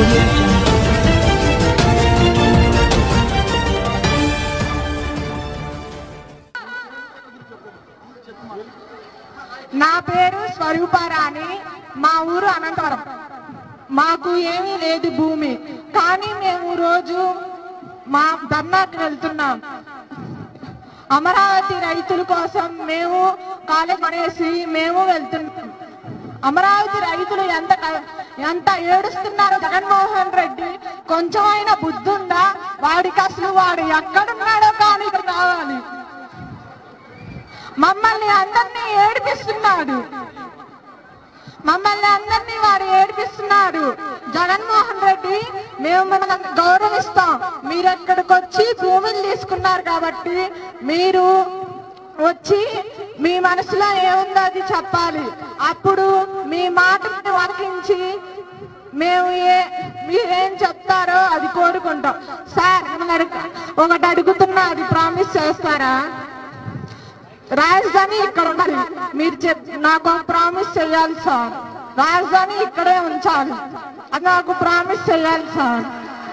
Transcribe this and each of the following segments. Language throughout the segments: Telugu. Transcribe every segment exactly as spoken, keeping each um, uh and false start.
audio jungle. నా పేరు స్వరూపారాణి, మా ఊరు అనంతవరం. మాకు ఏమీ లేదు భూమి, కానీ మేము రోజు మా ధర్నాకి వెళ్తున్నాం. అమరావతి రైతుల కోసం మేము కాలేజ్ అనేసి మేము వెళ్తున్నాం. అమరావతి రైతులు ఎంత ఎంత ఏడుస్తున్నారు. జగన్మోహన్ రెడ్డి కొంచెం అయినా బుద్ధి ఉందా? వాడికి అసలు వాడు ఎక్కడున్నాడో కానీ ఇక్కడ రావాలి. మమ్మల్ని అందరినీ ఏడిపిస్తున్నాడు మమ్మల్ని అందరినీ వాడు ఏడిపిస్తున్నాడు జగన్మోహన్ రెడ్డి, మేము మనకు గౌరవిస్తాం. మీరు ఎక్కడికి వచ్చి భూములు తీసుకున్నారు కాబట్టి మీరు వచ్చి మీ మనసులో ఏముందో అది చెప్పాలి. అప్పుడు మీ మాటని వరకించి మేము ఏ మీరేం చెప్తారో అది కోరుకుంటాం. సార్ ఒకటి అడుగుతున్నా, అది ప్రామిస్ చేస్తారా? రాజధాని ఇక్కడ ఉండాలి, మీరు చెప్ నాకు ప్రామిస్ చేయాలి సార్. రాజధాని ఇక్కడే ఉంచాలి, అది నాకు ప్రామిస్ చేయాలి సార్.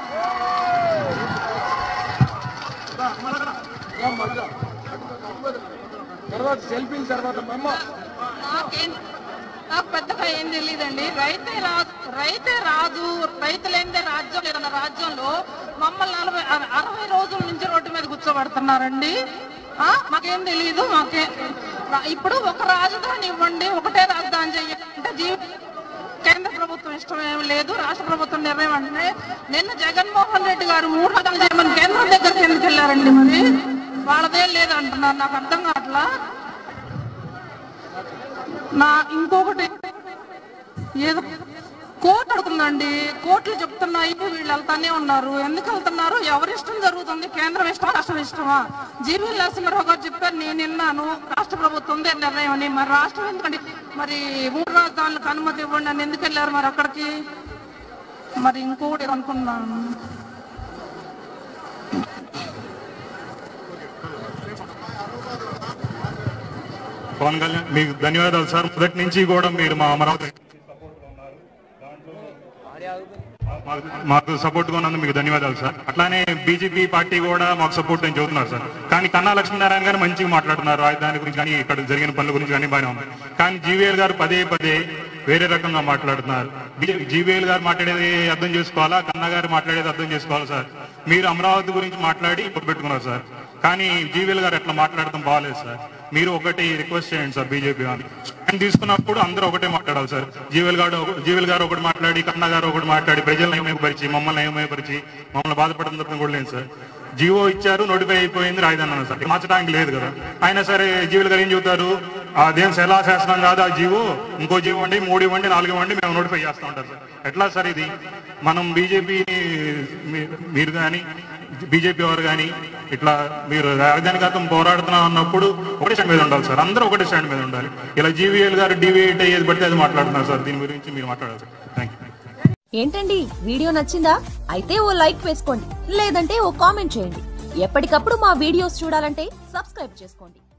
నాకు పెద్దగా ఏం తెలియదండి. రైతే రాజు రైతే రాజు రైతులేందే రాజ్యం లేదన్న రాజ్యంలో మమ్మల్ని నలభై అరవై రోజుల నుంచి రోడ్డు మీద కూర్చోబెడుతున్నారండి. మాకేం తెలియదు. మాకే ఇప్పుడు ఒక రాజధాని ఇవ్వండి, ఒకటే రాజధాని చెయ్యాలంటే జీవి కేంద్ర ప్రభుత్వం ఇష్టం ఏమి లేదు, రాష్ట్ర ప్రభుత్వం నిర్ణయం అంటే. నిన్న జగన్మోహన్ రెడ్డి గారు మూడు రాజధానులు చేయమని కేంద్రం దగ్గరికి ఎందుకు వెళ్ళారండి? మరి వాళ్ళదేం లేదు అంటున్నారు, నాకు అర్థం కావట్లా. నా ఇంకొకటి ఏదో కోర్టు అడుగుతుందండి, కోర్టులు చెప్తున్నాయి, వీళ్ళు వెళ్తానే ఉన్నారు. ఎందుకు వెళ్తున్నారు? ఎవరి ఇష్టం జరుగుతుంది? కేంద్రం ఇష్టమా, రాష్ట్రం ఇష్టమా? జీవీ నరసింహారావు గారు చెప్పారు, నేను విన్నాను, రాష్ట్ర ప్రభుత్వం నిర్ణయం అని. మరి రాష్ట్రం ఎందుకండి మరి మూడు రాజధానులకు అనుమతి ఇవ్వండి అని ఎందుకు వెళ్ళారు మరి అక్కడికి? మరి ఇంకొకటి అనుకున్నాను, పవన్ కళ్యాణ్ మీకు ధన్యవాదాలు సార్. మొదటి నుంచి కూడా మీరు మా అమరావతి మాకు సపోర్ట్గా ఉన్నందుకు మీకు ధన్యవాదాలు సార్. అట్లానే బీజేపీ పార్టీ కూడా మాకు సపోర్ట్ అని చెబుతున్నారు సార్. కానీ కన్నా లక్ష్మీనారాయణ గారు మంచిగా మాట్లాడుతున్నారు రాజధాని గురించి కానీ ఇక్కడ జరిగిన పనుల గురించి కానీ బాగానే ఉంది. కానీ జీవీఎల్ గారు పదే పదే వేరే రకంగా మాట్లాడుతున్నారు. జీవీఎల్ గారు మాట్లాడేది అర్థం చేసుకోవాలా, కన్నా గారు మాట్లాడేది అర్థం చేసుకోవాలా సార్. మీరు అమరావతి గురించి మాట్లాడి ఇప్పుడు పెట్టుకున్నారు సార్, కానీ జీవీఎల్ గారు ఎట్లా మాట్లాడటం బాగాలేదు సార్. మీరు ఒకటి రిక్వెస్ట్ చేయండి సార్, బీజేపీ అని స్టాండ్ తీసుకున్నప్పుడు అందరూ ఒకటే మాట్లాడాలి సార్. జీవీఎల్ గారు జీవీఎల్ గారు ఒకటి మాట్లాడి, కన్నా గారు ఒకటి మాట్లాడి ప్రజలను ఏమైపరిచి మమ్మల్ని ఏమైపరిచి మమ్మల్ని బాధపడడం తప్ప కూడా లేదు సార్. జీవో ఇచ్చారు, నోటిఫై అయిపోయింది, రాజధాని అన్నారు సార్. మార్చడానికి లేదు కదా. అయినా సరే జీవీఎల్ గారు ఏం చెబుతారు, అదేం శిలా శాసనం కాదు, ఆ జీవో ఇంకో జీవో ఇవ్వండి, మూడు ఇవ్వండి, నాలుగు ఇవ్వండి, మేము నోటిఫై చేస్తూ ఉంటారు సార్. ఎట్లా సార్ ఇది? మనం బీజేపీని మీరు కానీ బీజేపీ వారు కానీ ఇట్లా మీరు రాజధాని కోసం పోరాడుతున్నాం అన్నప్పుడు ఒకటే స్టాండ్ మీద ఉండాలి సార్. అందరూ ఒకటే స్టాండ్ మీద ఉండాలి. ఇలా జీవీఎల్ గారు డివేట్ అయ్యేది బట్టి అది మాట్లాడుతున్నారు సార్. దీని గురించి మీరు మాట్లాడాలి సార్. Thank you. ఏంటండి వీడియో నచ్చిందా? అయితే ఓ లైక్ వేసుకోండి, లేదంటే ఓ కామెంట్ చేయండి. ఎప్పటికప్పుడు మా వీడియోస్ చూడాలంటే సబ్స్క్రైబ్ చేసుకోండి.